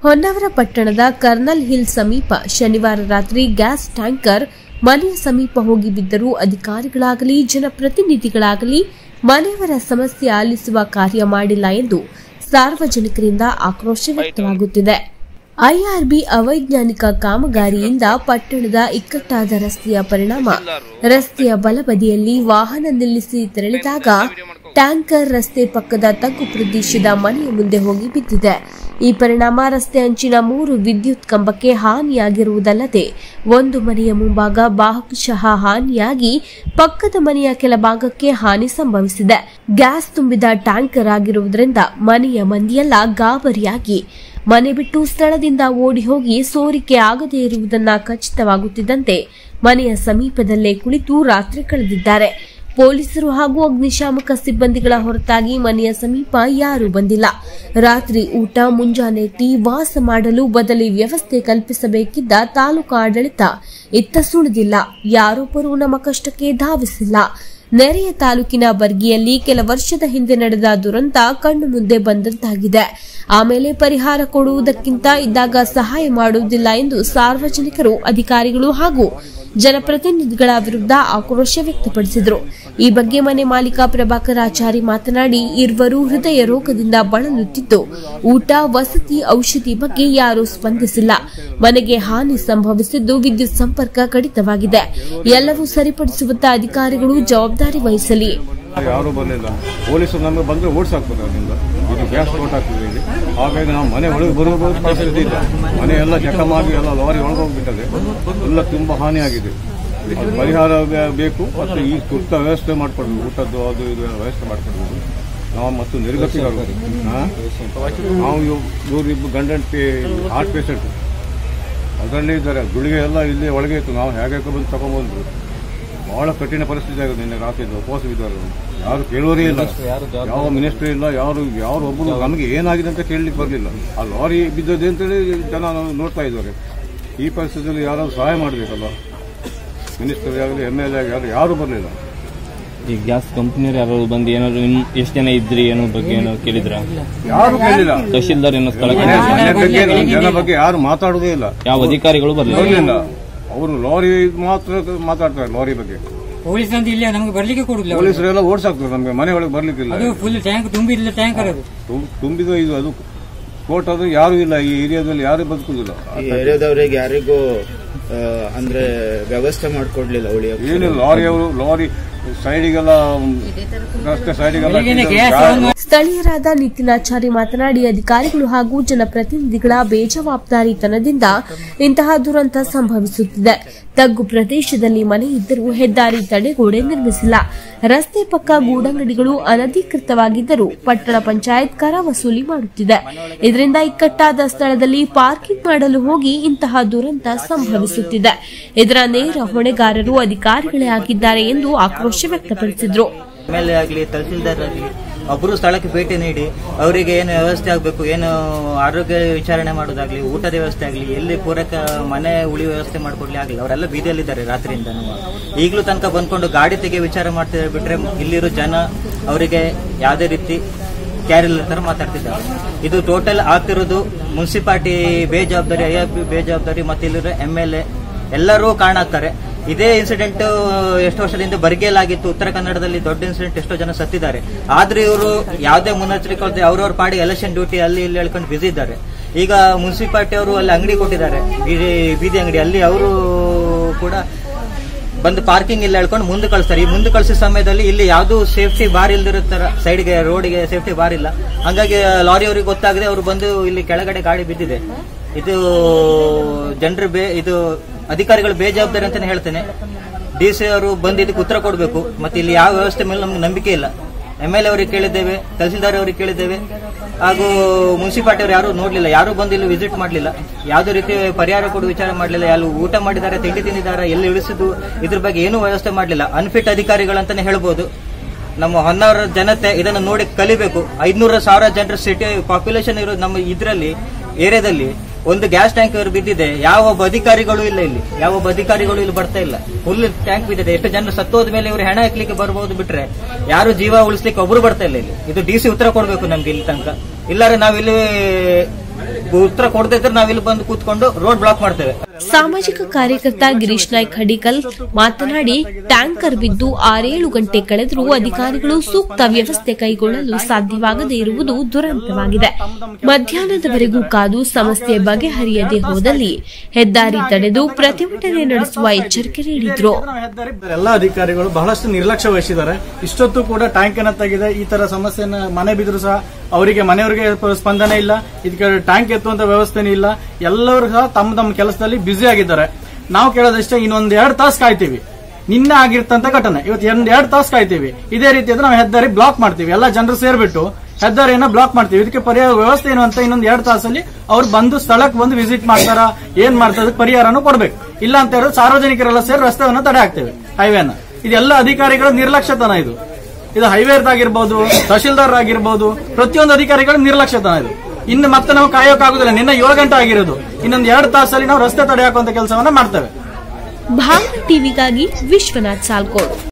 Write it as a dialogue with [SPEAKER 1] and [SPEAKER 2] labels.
[SPEAKER 1] ಹೊನ್ನಾವರ ಪಟ್ಟಣದ kernel hill ಸಮೀಪ ಶನಿವಾರ ರಾತ್ರಿ ಗ್ಯಾಸ್ ಟ್ಯಾಂಕರ್ ಮನೆಯ ಸಮೀಪ ಹೋಗಿ ಬಿದ್ದರೂ ಅಧಿಕಾರಿಗಳಾಗಲಿ ಜನಪ್ರತಿನಿಧಿಗಳಾಗಲಿ ಮನೆಯವರ ಸಮಸ್ಯೆ ಆಲಿಸುವ ಕಾರ್ಯ ಮಾಡಿಲ್ಲ ಎಂದು ಸಾರ್ವಜನಿಕರಿಂದ ಆಕ್ರೋಶ ವ್ಯಕ್ತವಾಗುತ್ತಿದೆ. ಐಆರ್ಬಿ ಅವೈಜ್ಞಾನಿಕ ಕಾಮಗಾರಿಯಿಂದ ಪಟ್ಟಣದ ಇಕ್ಕಟ್ಟಾದ ರಸ್ತೆಯ ಪರಿಣಾಮ ರಸ್ತೆಯ ಬಲಬದಿಯಲ್ಲಿ ವಾಹನ ನಿಲ್ಲಿಸಿ ತೆರಳಿದಾಗ ಟ್ಯಾಂಕರ್ ರಸ್ತೆ ಪಕ್ಕದ ತಗ್ಗು ಪ್ರದೇಶದ ಮನೆಯ ಮುಂದೆ ಹೋಗಿ ಬಿದ್ದಿದೆ. ಈ ಪರಿಣಾಮ ರಸ್ತೆ ಅಂಚಿನ 3 ವಿದ್ಯುತ್ ಕಂಬಕ್ಕೆ ಹಾನಿಯಾಗಿರುವುದಲ್ಲದೆ ಒಂದು ಮನೆಯ ಮುಂಭಾಗ ಭಾಗಶಃ ಹಾನಿಯಾಗಿ ಪಕ್ಕದ ಮನೆಯ ಕೆಲ ಭಾಗಕ್ಕೆ ಹಾನಿ ಸಂಭವಿಸಿದೆ. ಗ್ಯಾಸ್ ತುಂಬಿದ ಟ್ಯಾಂಕರ್ ಆಗಿರುವುದರಿಂದ ಮನೆಯ ಮಂದಿಯೆಲ್ಲ ಗಾಬರಿಯಾಗಿ ಮನೆ ಬಿಟ್ಟು ಸ್ಥಳದಿಂದ ಓಡಿ ಹೋಗಿ ಸೋರಿಕೆ ಆಗದೇ ಇರುವುದನ್ನ ಖಚಿತವಾಗುತ್ತಿದ್ದಂತೆ ಮನೆಯ ಸಮೀಪದಲ್ಲೇ ಕುಳಿತು ರಾತ್ರಿ ಕಳೆದಿದ್ದಾರೆ. ಪೊಲೀಸರು ಹಾಗೂ ಅಗ್ನಿಶಾಮಕ ಸಿಬ್ಬಂದಿಗಳ ಹೊರತಾಗಿ ಮನೆಯ ಸಮೀಪ ಯಾರೂ ಬಂದಿಲ್ಲ. ರಾತ್ರಿ ಊಟ, ಮುಂಜಾನೆ ಟೀ, ವಾಸ ಮಾಡಲು ಬದಲಿ ವ್ಯವಸ್ಥೆ ಕಲ್ಪಿಸಬೇಕಿದ್ದ ತಾಲೂಕು ಆಡಳಿತ ಇತ್ತ ಸುಳಿದಿಲ್ಲ. ಯಾರೊಬ್ಬರೂ ನಮ್ಮ ಕಷ್ಟಕ್ಕೆ ಧಾವಿಸಿಲ್ಲ. ನೆರೆಯ ತಾಲೂಕಿನ ಬರ್ಗಿಯಲ್ಲಿ ಕೆಲ ವರ್ಷದ ಹಿಂದೆ ನಡೆದ ದುರಂತ ಕಣ್ಣು ಮುಂದೆ ಬಂದಂತಾಗಿದೆ. ಆಮೇಲೆ ಪರಿಹಾರ ಕೊಡುವುದಕ್ಕಿಂತ ಇದ್ದಾಗ ಸಹಾಯ ಮಾಡುವುದಿಲ್ಲ ಎಂದು ಸಾರ್ವಜನಿಕರು, ಅಧಿಕಾರಿಗಳು ಹಾಗೂ ಜನಪ್ರತಿನಿಧಿಗಳ ವಿರುದ್ಧ ಆಕ್ರೋಶ ವ್ಯಕ್ತಪಡಿಸಿದರು. ಈ ಬಗ್ಗೆ ಮನೆ ಮಾಲೀಕ ಪ್ರಭಾಕರ್ ಆಚಾರಿ ಮಾತನಾಡಿ, ಇರುವರು ಹೃದಯ ರೋಗದಿಂದ ಬಳಲುತ್ತಿದ್ದು ಊಟ, ವಸತಿ, ಔಷಧಿ ಬಗ್ಗೆ ಯಾರೂ ಸ್ಪಂದಿಸಿಲ್ಲ. ಮನೆಗೆ ಹಾನಿ ಸಂಭವಿಸಿದ್ದು ವಿದ್ಯುತ್ ಸಂಪರ್ಕ ಕಡಿತವಾಗಿದೆ. ಎಲ್ಲವೂ ಸರಿಪಡಿಸುವಂತ ಅಧಿಕಾರಿಗಳು ಜವಾಬ್ದಾರಿ ವಹಿಸಲಿ.
[SPEAKER 2] ಯಾರು ಬರಲಿಲ್ಲ. ಪೊಲೀಸರು ನಮಗೆ ಬಂದರೆ ಓಡಿಸಾಕ್ತಾರೆ. ಅದರಿಂದ ಇದು ಗ್ಯಾಸ್ ಸ್ಫೋಟ ಆಗ್ತಿದೆ ಇಲ್ಲಿ. ಹಾಗಾಗಿ ನಾವು ಮನೆ ಒಳಗೆ ಬರುವ ಪರಿಸ್ಥಿತಿ ಇಲ್ಲ. ಮನೆ ಎಲ್ಲ ಜಖಮಾಗಿ ಎಲ್ಲ ಲಾರಿ ಒಳಗೋಗ್ಬಿಟ್ಟದೆ. ಎಲ್ಲ ತುಂಬ ಹಾನಿಯಾಗಿದೆ. ಅದು ಪರಿಹಾರ ಬೇಕು. ಮತ್ತು ಈ ತುರ್ತ ವ್ಯವಸ್ಥೆ ಮಾಡಿಕೊಡ್ಬೇಕು. ಊಟದ್ದು ಅದು ಇದು ವ್ಯವಸ್ಥೆ ಮಾಡಿಕೊಡ್ಬೇಕು. ನಾವು ಮತ್ತು ನಿರ್ಗತಿಕರು ನಾವು ಇಬ್ಬರು ಗಂಡಂಟಿ ಹಾರ್ಟ್ ಪೇಷಂಟ್ ಅದರಲ್ಲೇ ಇದ್ದಾರೆ. ಗುಳಿಗೆ ಎಲ್ಲ ಇಲ್ಲಿ ಒಳಗೆ ಇತ್ತು. ನಾವು ಹೇಗೆ ಬಂದು ತಗೊಂಡ್ಬಂದ್ರು. ಬಹಳ ಕಠಿಣ ಪರಿಸ್ಥಿತಿ ಆಗಿದೆ. ನಿನ್ನೆ ರಾತ್ರಿ ಉಪವಾಸವಿದ್ದಾರೆ. ಯಾರು ಕೇಳೋರೇ ಇಲ್ಲ. ಯಾವ ಮಿನಿಸ್ಟರ್ ಇಲ್ಲ. ಯಾರು ಒಬ್ಬರು ನಮಗೆ ಏನಾಗಿದೆ ಅಂತ ಕೇಳಲಿಕ್ಕೆ ಬರಲಿಲ್ಲ. ಆ ಲಾರಿ ಬಿದ್ದದೆ ಅಂತೇಳಿ ಜನ ನೋಡ್ತಾ ಇದ್ದಾರೆ. ಈ ಪರಿಸ್ಥಿತಿಯಲ್ಲಿ ಯಾರಾದ್ರೂ ಸಹಾಯ ಮಾಡಬೇಕಲ್ಲ. ಮಿನಿಸ್ಟರ್ ಆಗಲಿ, MLA ಆಗಲಿ ಯಾರು ಬರಲಿಲ್ಲ.
[SPEAKER 3] ಈ ಗ್ಯಾಸ್ ಕಂಪನಿಯವರು ಯಾರು ಬಂದು ಏನಾದ್ರು ಎಷ್ಟು ಜನ ಇದ್ರಿ ಏನೋ ಬಗ್ಗೆ ಏನೋ ಕೇಳಿದ್ರ?
[SPEAKER 2] ಯಾರು ಕೇಳಿಲ್ಲ.
[SPEAKER 3] ತಹಶೀಲ್ದಾರ್ ಏನೋ ಸ್ಥಳಕ್ಕೆ
[SPEAKER 2] ಜನ ಬಗ್ಗೆ ಯಾರು ಮಾತಾಡುವುದೇ ಇಲ್ಲ.
[SPEAKER 3] ಯಾವ ಅಧಿಕಾರಿಗಳು ಬರಲಿಲ್ಲ.
[SPEAKER 2] ಅವರು ಲಾರಿ ಮಾತ್ರ ಮಾತಾಡ್ತಾರೆ. ಲಾರಿ ಬಗ್ಗೆ
[SPEAKER 4] ಪೊಲೀಸ್ ಇಲ್ಲ, ನಮಗೆ ಬರ್ಲಿಕ್ಕೆ ಕೊಡುದಿಲ್ಲ.
[SPEAKER 2] ಪೊಲೀಸರೆಲ್ಲ ಓಡಿಸಾಕ್ತಾರೆ. ನಮಗೆ ಮನೆ ಒಳಗೆ ಬರ್ಲಿಕ್ಕಿಲ್ಲ.
[SPEAKER 4] ಫುಲ್ ಟ್ಯಾಂಕ್ ತುಂಬಿಲ್ಲ. ಟ್ಯಾಂಕರ್
[SPEAKER 2] ತುಂಬಿದ ಇದು ಅದು ಸ್ಫೋಟ ಅದು ಯಾರು ಇಲ್ಲ. ಈ ಏರಿಯಾದಲ್ಲಿ ಯಾರು ಬದುಕುದಿಲ್ಲ.
[SPEAKER 5] ಈ ಏರಿಯಾದವರಿಗೆ ಯಾರಿಗೂ ಅಂದ್ರೆ ವ್ಯವಸ್ಥೆ ಮಾಡಿಕೊಡ್ಲಿಲ್ಲ.
[SPEAKER 2] ಏನಿಲ್ಲ. ಲಾರಿ ಸೈಡಿಗೆಲ್ಲ ರಸ್ತೆ ಸೈಡಿಗೆಲ್ಲ.
[SPEAKER 1] ಸ್ಥಳೀಯರಾದ ನಿತಿನಾಚಾರಿ ಮಾತನಾಡಿ, ಅಧಿಕಾರಿಗಳು ಹಾಗೂ ಜನಪ್ರತಿನಿಧಿಗಳ ಬೇಜವಾಬ್ದಾರಿತನದಿಂದ ಇಂತಹ ದುರಂತ ಸಂಭವಿಸುತ್ತಿದೆ. ತಗ್ಗು ಪ್ರದೇಶದಲ್ಲಿ ಮನೆ ಇದ್ದರೂ ಹೆದ್ದಾರಿ ತಡೆಗೋಡೆ ನಿರ್ಮಿಸಿಲ್ಲ. ರಸ್ತೆ ಪಕ್ಕ ಗೂಡಂಗಡಿಗಳು ಅನಧಿಕೃತವಾಗಿದ್ದರೂ ಪಟ್ಟಣ ಪಂಚಾಯತ್ ಕರ ವಸೂಲಿ ಮಾಡುತ್ತಿದೆ. ಇದರಿಂದ ಇಕ್ಕಟ್ಟಾದ ಸ್ಥಳದಲ್ಲಿ ಪಾರ್ಕಿಂಗ್ ಮಾಡಲು ಹೋಗಿ ಇಂತಹ ದುರಂತ ಸಂಭವಿಸುತ್ತಿದೆ. ಇದರ ನೇರ ಹೊಣೆಗಾರರು ಅಧಿಕಾರಿಗಳೇ ಆಗಿದ್ದಾರೆ ಎಂದು ಆಕ್ರೋಶ ವ್ಯಕ್ತಪಡಿಸಿದರು.
[SPEAKER 6] MLA ಆಗಲಿ, ತಹಸೀಲ್ದಾರ್ ಆಗಲಿ ಒಬ್ಬರು ಸ್ಥಳಕ್ಕೆ ಭೇಟಿ ನೀಡಿ ಅವರಿಗೆ ಏನು ವ್ಯವಸ್ಥೆ ಆಗಬೇಕು, ಏನು ಆರೋಗ್ಯ ವಿಚಾರಣೆ ಮಾಡೋದಾಗ್ಲಿ, ಊಟದ ವ್ಯವಸ್ಥೆ ಆಗಲಿ, ಎಲ್ಲಿ ಪೂರಕ ಮನೆ ಉಳಿ ವ್ಯವಸ್ಥೆ ಮಾಡಿಕೊಡ್ಲಿ ಆಗಲಿ, ಅವರೆಲ್ಲ ಬೀದಿಯಲ್ಲಿದ್ದಾರೆ ರಾತ್ರಿಯಿಂದ. ಈಗಲೂ ತನಕ ಬಂದ್ಕೊಂಡು ಗಾಡಿ ತೆಗೆ ವಿಚಾರ ಮಾಡ್ತಿದ್ದಾರೆ. ಬಿಟ್ರೆ ಇಲ್ಲಿರೋ ಜನ ಅವರಿಗೆ ಯಾವುದೇ ರೀತಿ ಕ್ಯಾರ್ ಇಲ್ಲ ತರ ಮಾತಾಡ್ತಿದ್ದಾರೆ. ಇದು ಟೋಟಲ್ ಆಗ್ತಿರೋದು ಮುನ್ಸಿಪಾಲಿಟಿ ಬೇಜವಾಬ್ದಾರಿ, IRB ಬೇಜವಾಬ್ದಾರಿ, ಮತ್ತೆ ಇಲ್ಲಿರೋ MLA ಎಲ್ಲರೂ ಕಾರಣ ಆಗ್ತಾರೆ. ಇದೇ ಇನ್ಸಿಡೆಂಟ್ ಎಷ್ಟು ವರ್ಷದಿಂದ ಬರ್ಗೇಲಾಗಿತ್ತು. ಉತ್ತರ ಕನ್ನಡದಲ್ಲಿ ದೊಡ್ಡ ಇನ್ಸಿಡೆಂಟ್, ಎಷ್ಟೋ ಜನ ಸತ್ತಿದ್ದಾರೆ. ಆದ್ರೆ ಇವರು ಯಾವುದೇ ಮುನ್ನೆಚ್ಚರಿಕೆ ಅವ್ರವ್ರ ಪಾಡಿ ಎಲೆಕ್ಷನ್ ಡ್ಯೂಟಿ ಅಲ್ಲಿ ಇಲ್ಲಿ ಹೇಳ್ಕೊಂಡು ಬಿಸಿ ಇದ್ದಾರೆ. ಈಗ ಮುನ್ಸಿಪಾಲಿಟಿ ಅವರು ಅಲ್ಲಿ ಅಂಗಡಿ ಕೊಟ್ಟಿದ್ದಾರೆ, ಬೀದಿ ಅಂಗಡಿ. ಅಲ್ಲಿ ಅವರು ಕೂಡ ಬಂದು ಪಾರ್ಕಿಂಗ್ ಇಲ್ಲ ಹೇಳ್ಕೊಂಡು ಮುಂದೆ ಕಳಿಸ್ತಾರೆ. ಈ ಮುಂದೆ ಕಳಿಸಿದ ಸಮಯದಲ್ಲಿ ಇಲ್ಲಿ ಯಾವ್ದು ಸೇಫ್ಟಿ ಬಾರ್ ಇಲ್ದಿರೋ ತರ ಸೈಡ್ಗೆ ರೋಡ್ಗೆ ಸೇಫ್ಟಿ ಬಾರ್ ಇಲ್ಲ. ಹಂಗಾಗಿ ಲಾರಿ ಅವರಿಗೆ ಗೊತ್ತಾಗದೆ ಅವರು ಬಂದು ಇಲ್ಲಿ ಕೆಳಗಡೆ ಗಾಡಿ ಬಿದ್ದಿದೆ. ಇದು ಜನರು ಇದು ಅಧಿಕಾರಿಗಳು ಬೇಜವಾಬ್ದಾರಿ ಅಂತಾನೆ ಹೇಳ್ತೇನೆ. DC ಅವರು ಬಂದು ಇದಕ್ಕೆ ಉತ್ತರ ಕೊಡಬೇಕು. ಮತ್ತೆ ಇಲ್ಲಿ ಯಾವ ವ್ಯವಸ್ಥೆ ಮೇಲೆ ನಮ್ಗೆ ನಂಬಿಕೆ ಇಲ್ಲ. MLA ಅವರಿಗೆ ಕೇಳಿದ್ದೇವೆ, ತಹಸೀಲ್ದಾರ್ ಅವರಿಗೆ ಕೇಳಿದ್ದೇವೆ, ಹಾಗೂ ಮುನ್ಸಿಪಾಲಿಟಿ ಅವರು ಯಾರು ನೋಡ್ಲಿಲ್ಲ. ಯಾರು ಬಂದು ಇಲ್ಲಿ ವಿಸಿಟ್ ಮಾಡಲಿಲ್ಲ. ಯಾವುದೇ ರೀತಿ ಪರಿಹಾರ ಕೊಡುವ ವಿಚಾರ ಮಾಡಲಿಲ್ಲ. ಅಲ್ಲಿ ಊಟ ಮಾಡಿದ್ದಾರೆ, ತಿಂಡಿ ತಿಂದಿದ್ದಾರೆ, ಎಲ್ಲಿ ಇಳಿಸಿದ್ದು ಇದ್ರ ಬಗ್ಗೆ ಏನೂ ವ್ಯವಸ್ಥೆ ಮಾಡಲಿಲ್ಲ. ಅನ್ಫಿಟ್ ಅಧಿಕಾರಿಗಳಂತಾನೆ ಹೇಳ್ಬೋದು. ನಮ್ಮ ಹೊನ್ನಾವರ ಜನತೆ ಇದನ್ನು ನೋಡಿ ಕಲಿಬೇಕು. 500,000 ಜನರ ಸಿಟಿ ಪಾಪ್ಯುಲೇಷನ್ ಇರೋದು ನಮ್ಮ ಇದರಲ್ಲಿ ಏರಿಯಾದಲ್ಲಿ ಒಂದು ಗ್ಯಾಸ್ ಟ್ಯಾಂಕರ್ ಬಿದ್ದಿದೆ. ಯಾವ ಒಬ್ಬ ಅಧಿಕಾರಿಗಳು ಇಲ್ಲ. ಇಲ್ಲಿ ಯಾವ ಒಬ್ಬ ಅಧಿಕಾರಿಗಳು ಇಲ್ಲಿ ಬರ್ತಾ ಇಲ್ಲ. ಫುಲ್ ಟ್ಯಾಂಕ್ ಬಿದ್ದಿದೆ. ಎಷ್ಟು ಜನ ಸತ್ತೋದ ಮೇಲೆ ಇವರು ಹೆಣ ಹಾಕ್ಲಿಕ್ಕೆ ಬರ್ಬೋದು. ಬಿಟ್ರೆ ಯಾರು ಜೀವ ಉಳಿಸ್ಲಿಕ್ಕೆ ಒಬ್ರು ಬರ್ತಾ ಇಲ್ಲ ಇಲ್ಲಿ. ಇದು DC ಉತ್ತರ ಕೊಡಬೇಕು ನಮ್ಗೆ ಇಲ್ಲಿ ತನಕ. ಇಲ್ಲಾರೆ ನಾವಿಲ್ಲಿ ಉತ್ತರ ಕೊಡದೇ ಇದ್ರೆ ನಾವಿಲ್ಲಿ ಬಂದು ಕೂತ್ಕೊಂಡು ರೋಡ್ ಬ್ಲಾಕ್ ಮಾಡ್ತೇವೆ.
[SPEAKER 1] ಸಾಮಾಜಿಕ ಕಾರ್ಯಕರ್ತ ಗಿರೀಶ್ ನಾಯ್ಕ್ ಹಡಿಕಲ್ ಮಾತನಾಡಿ, ಟ್ಯಾಂಕರ್ ಬಿದ್ದು 6-7 ಗಂಟೆ ಕಳೆದರೂ ಅಧಿಕಾರಿಗಳು ಸೂಕ್ತ ವ್ಯವಸ್ಥೆ ಕೈಗೊಳ್ಳಲು ಸಾಧ್ಯವಾಗದೇ ಇರುವುದು ದುರಂತವಾಗಿದೆ. ಮಧ್ಯಾಹ್ನದವರೆಗೂ ಕಾದು ಸಮಸ್ಯೆ ಬಗೆಹರಿಯದೆ ಹೋದಲ್ಲಿ ಹೆದ್ದಾರಿ ತಡೆದು ಪ್ರತಿಭಟನೆ ನಡೆಸುವ ಎಚ್ಚರಿಕೆ ನೀಡಿದ್ರು.
[SPEAKER 7] ಎಲ್ಲ ಅಧಿಕಾರಿಗಳು ಬಹಳಷ್ಟು ನಿರ್ಲಕ್ಷ್ಯ ವಹಿಸಿದ್ದಾರೆ. ಇಷ್ಟೊತ್ತು ಕೂಡ ಟ್ಯಾಂಕ್ ಅನ್ನ ತೆಗೆದ ಈ ತರ ಸಮಸ್ಯೆನ ಮನೆ ಬಿದ್ರು ಸಹ ಅವರಿಗೆ ಮನೆಯವರಿಗೆ ಸ್ಪಂದನೆ ಇಲ್ಲ, ಇದಕ್ಕೆ ಟ್ಯಾಂಕ್ ಎತ್ತುವಂತ ವ್ಯವಸ್ಥೆನೂ ಇಲ್ಲ. ಎಲ್ಲರೂ ಸಹ ತಮ್ಮ ಕೆಲಸದಲ್ಲಿ ಬ್ಯುಸಿ ಆಗಿದ್ದಾರೆ. ನಾವು ಕೇಳೋದಷ್ಟೇ, ಇನ್ನೊಂದ್ 2 ತಾಸು ಕಾಯ್ತೀವಿ. ನಿನ್ನೆ ಆಗಿರ್ತಂತ ಘಟನೆ ಇವತ್ತು 2 ತಾಸು ಕಾಯ್ತೀವಿ. ಇದೇ ರೀತಿ ಅಂದ್ರೆ ನಾವು ಹೆದ್ದಾರಿ ಬ್ಲಾಕ್ ಮಾಡ್ತೀವಿ. ಎಲ್ಲ ಜನರು ಸೇರ್ಬಿಟ್ಟು ಹೆದ್ದಾರಿಯನ್ನ ಬ್ಲಾಕ್ ಮಾಡ್ತೀವಿ. ಇದಕ್ಕೆ ಪರಿಹಾರ ವ್ಯವಸ್ಥೆ ಏನು ಅಂತ ಇನ್ನೊಂದು 2 ತಾಸಲ್ಲಿ ಅವ್ರು ಬಂದು ಸ್ಥಳಕ್ಕೆ ಬಂದು ವಿಸಿಟ್ ಮಾಡ್ತಾರ, ಏನ್ ಮಾಡ್ತಾರೆ ಪರಿಹಾರನೂ ಕೊಡ್ಬೇಕು. ಇಲ್ಲ ಅಂತ ಹೇಳಿದ್ರೆ ಸಾರ್ವಜನಿಕರೆಲ್ಲ ಸೇರಿ ರಸ್ತೆಯನ್ನು ತಡೆ ಹಾಕ್ತೇವೆ, ಹೈವೇನ. ಇದೆಲ್ಲ ಅಧಿಕಾರಿಗಳ ನಿರ್ಲಕ್ಷ್ಯತನ. ಇದು ಹೈವೇರ್ದಾಗಿರ್ಬೋದು, ತಹಶೀಲ್ದಾರ್ ಆಗಿರ್ಬೋದು, ಪ್ರತಿಯೊಂದು ಅಧಿಕಾರಿಗಳ ನಿರ್ಲಕ್ಷ್ಯತನ ಇದು. ಇನ್ನು ಮತ್ತೆ ನಾವು ಕಾಯೋಕ್ಕಾಗುದಿಲ್ಲ. ನಿನ್ನೆ 7 ಗಂಟೆ ಆಗಿರೋದು. ಇನ್ನೊಂದು 2 ತಾಸಲ್ಲಿ ನಾವು ರಸ್ತೆ ತಡೆ ಹಾಕುವಂತ ಕೆಲಸವನ್ನ ಮಾಡ್ತೇವೆ.
[SPEAKER 1] ಭಾರತ್ ಟಿವಿಗಾಗಿ ವಿಶ್ವನಾಥ್ ಸಾಲ್ಕೋಡ್.